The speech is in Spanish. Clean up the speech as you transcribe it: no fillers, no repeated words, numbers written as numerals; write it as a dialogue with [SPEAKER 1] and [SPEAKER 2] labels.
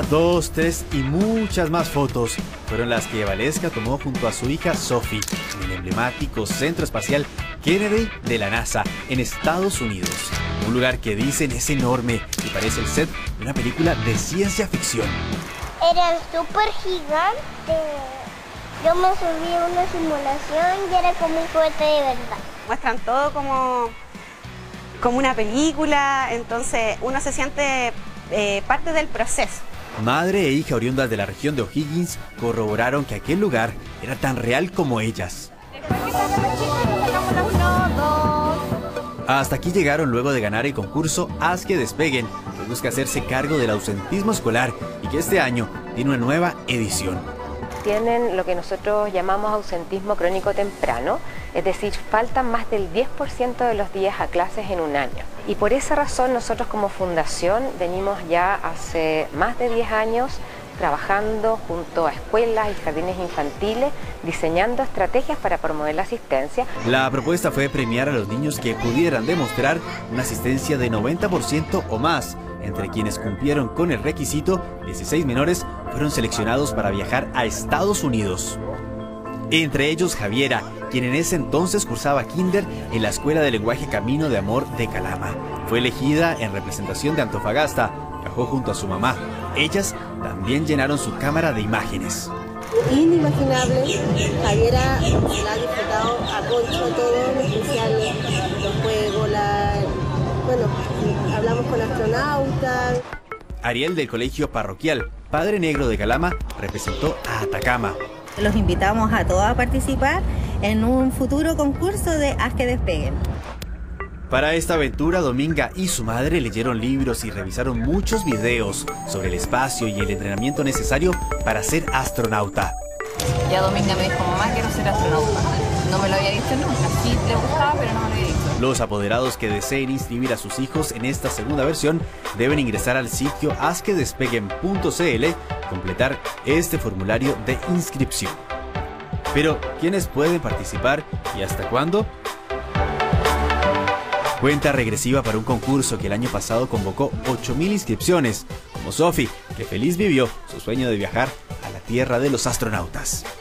[SPEAKER 1] 2, 3 y muchas más fotos fueron las que Valesca tomó junto a su hija Sophie en el emblemático Centro Espacial Kennedy de la NASA en Estados Unidos. Un lugar que dicen es enorme y parece el set de una película de ciencia ficción.
[SPEAKER 2] Era súper gigante. Yo me subí a una simulación y era como un cohete de verdad.
[SPEAKER 3] Muestran todo como una película, entonces uno se siente parte del proceso.
[SPEAKER 1] Madre e hija oriundas de la región de O'Higgins corroboraron que aquel lugar era tan real como ellas. Hasta aquí llegaron luego de ganar el concurso Haz que Despeguen, que busca hacerse cargo del ausentismo escolar y que este año tiene una nueva edición.
[SPEAKER 4] Tienen lo que nosotros llamamos ausentismo crónico temprano, es decir, faltan más del 10% de los días a clases en un año. Y por esa razón nosotros como fundación venimos ya hace más de 10 años trabajando junto a escuelas y jardines infantiles, diseñando estrategias para promover la asistencia.
[SPEAKER 1] La propuesta fue premiar a los niños que pudieran demostrar una asistencia de 90% o más. Entre quienes cumplieron con el requisito, 16 menores fueron seleccionados para viajar a Estados Unidos. Entre ellos Javiera, quien en ese entonces cursaba kinder en la Escuela de Lenguaje Camino de Amor de Calama. Fue elegida en representación de Antofagasta, viajó junto a su mamá. Ellas también llenaron su cámara de imágenes.
[SPEAKER 5] Inimaginable, Javiera la ha disfrutado a concho todo, en especial los juegos, hablamos con astronautas.
[SPEAKER 1] Ariel del Colegio Parroquial Padre Negro de Calama representó a Atacama.
[SPEAKER 6] Los invitamos a todos a participar en un futuro concurso de Haz que Despeguen.
[SPEAKER 1] Para esta aventura, Dominga y su madre leyeron libros y revisaron muchos videos sobre el espacio y el entrenamiento necesario para ser astronauta.
[SPEAKER 7] Ya Dominga me dijo, mamá, quiero ser astronauta. No me lo había dicho nunca, sí le gustaba, pero no me lo había dicho.
[SPEAKER 1] Los apoderados que deseen inscribir a sus hijos en esta segunda versión deben ingresar al sitio hazquedespeguen.cl, completar este formulario de inscripción. Pero, ¿quiénes pueden participar y hasta cuándo? Cuenta regresiva para un concurso que el año pasado convocó 8.000 inscripciones, como Sophie, que feliz vivió su sueño de viajar a la tierra de los astronautas.